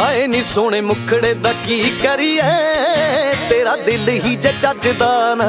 ਹਾਏ ਨੀ ਸੋਹਣੇ ਮੁਖੜੇ ਦਾ ਕੀ ਕਰੀਏ, ਤੇਰਾ ਦਿਲ ਹੀ ਜੇ ਚੱਜਦਾ ਨਾ।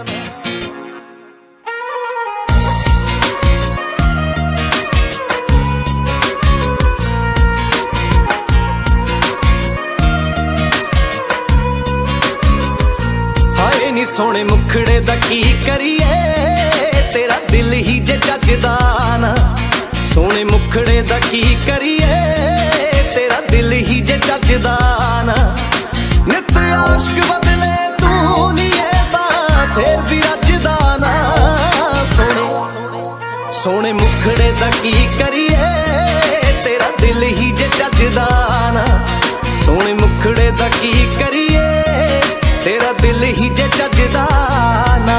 ਹਾਏ ਨੀ ਸੋਹਣੇ ਮੁਖੜੇ ਦਾ ਕੀ ਕਰੀਏ, ਤੇਰਾ ਦਿਲ ਹੀ ਜੇ ਚੱਜਦਾ ਨਾ। ਸੋਹਣੇ ਮੁਖੜੇ ਦਾ ਕੀ ਕਰੀਏ, ਤੇਰਾ ਦਿਲ ਹੀ ਜੇ ਚੱਜਦਾ ਨਾ। ਨਿਤ ਆਸ਼ਕ ਬਦਲੇ ਤੂੰ ਨੀ ਤਾਂ ਫੇਰ ਵੀ ਰੱਜਦਾ ਨਾ। ਸੋਹਣੇ ਮੁਖੜੇ ਦਾ ਕੀ ਕਰੀਏ, ਤੇਰਾ ਦਿਲ ਹੀ ਜੇ ਚੱਜਦਾ ਨਾ। ਸੋਹਣੇ ਮੁਖੜੇ ਦਾ ਕੀ ਕਰੀਏ, ਤੇਰਾ ਦਿਲ ਹੀ ਜੇ ਚੱਜਦਾ ਨਾ।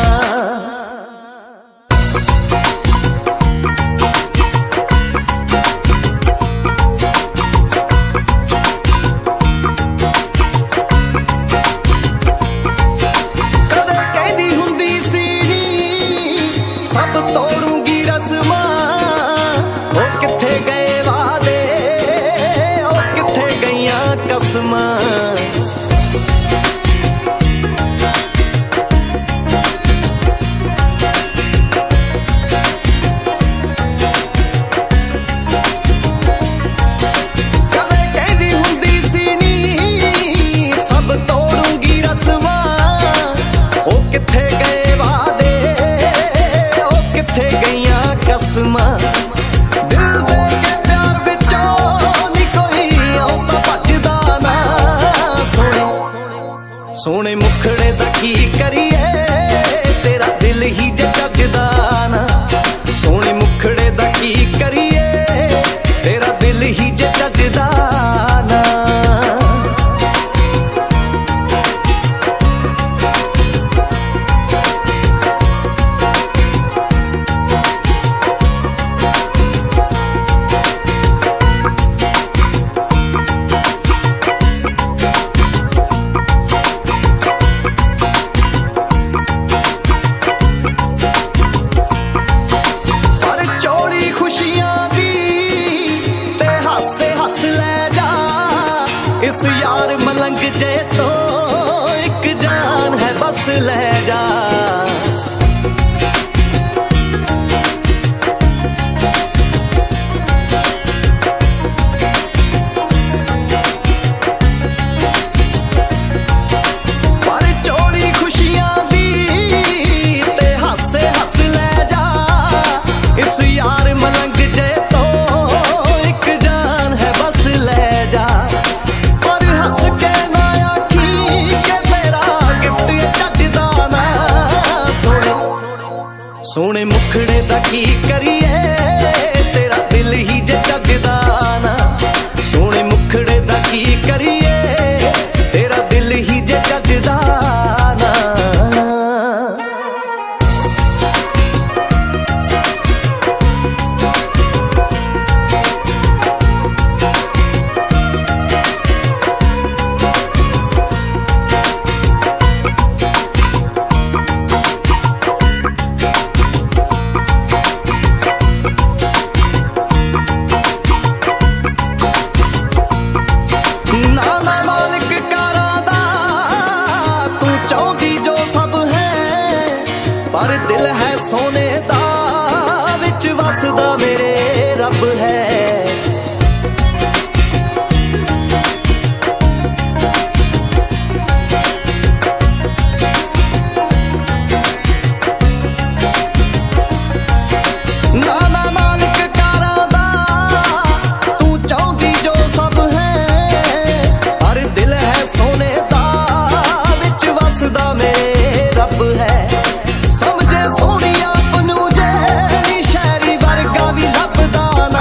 ਸਭ ਤੋੜੂਗੀ ਰਸਮਾਂ, ਉਹ ਕਿੱਥੇ ਗਏ ਵਾਦੇ, ਉਹ ਕਿੱਥੇ ਗਈਆਂ ਕਸਮਾਂ। ਕਦੇ ਕਹਿੰਦੀ ਹੁੰਦੀ ਸੀ ਨੀ ਸਭ ਤੋੜੂਗੀ ਰਸਮਾਂ, ਉਹ ਕਿੱਥੇ ਗਏ ਵਾਦੇ, ਕਿੱਥੇ ਗਈਆਂ ਕਸਮਾਂ। ਦਿਲ ਦੇ ਕੇ ਪਿਆਰ ਵਿੱਚੋਂ ਨੀ ਕੋਈ ਆਉਂਦਾ ਭੱਜਦਾ ਨਾ। ਸੋਹਣੇ ਮੁਖੜੇ ਦਾ ਕੀ ਕਰੀਏ, ਤੇਰਾ ਦਿਲ ਹੀ ਜੇ ਚੱਜਦਾ ਨਾ। ਸੋਹਣੇ ਮੁਖੜੇ ਦਾ ਕੀ ਕਰੀਏ, ਤੇਰਾ ਦਿਲ ਹੀ ਜੇ ਚੱਜਦਾ ਨਾ। इस यार मलंग जे तो एक जान है बस ले जा। पर चोरी खुशियां दी ते हासे हस ले जा। इस यार मलंग जे तो एक जान है बस ले जा। ਸੋਹਣੇ ਮੁਖੜੇ ਦਾ ਕੀ ਕਰੀਏ, ਤੇਰਾ ਦਿਲ ਹੀ ਜੇ ਚੱਜਦਾ ਨਾ। ਸੋਹਣੇ ਮੁਖੜੇ ਦਾ ਕੀ ਕਰੀਏ, ਤੇਰਾ ਦਿਲ ਹੀ ਜੇ ਚੱਜਦਾ ਨਾ। पर दिल है सोने दा, विच वसदा मेरे रब है। नाना मालिक कारा दा, तू चाहती जो सब है। पर दिल है सोने दा, विच वसदा मेरे रब है। समझे सोनी आपनू जे नी शहरी वर्गा भी लभदा ना।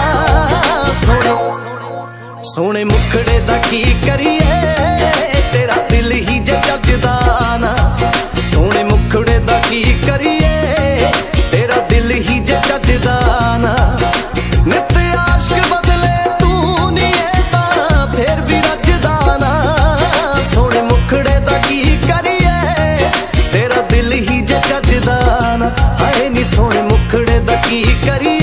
सोहणे मुखड़े दा की करिए, तेरा दिल ही जे ਚੱਜਦਾ ना। सोहणे मुखड़े दा की करिए, तेरा दिल ही जे ਚੱਜਦਾ ना। नित आशिक बदले तू नी तां फिर भी रजदा ना। सोहणे मुखड़े दा की करिए, तेरा दिल ही जे ਚੱਜਦਾ ना। हाए नी सोहणे मुखड़े दा की करिए,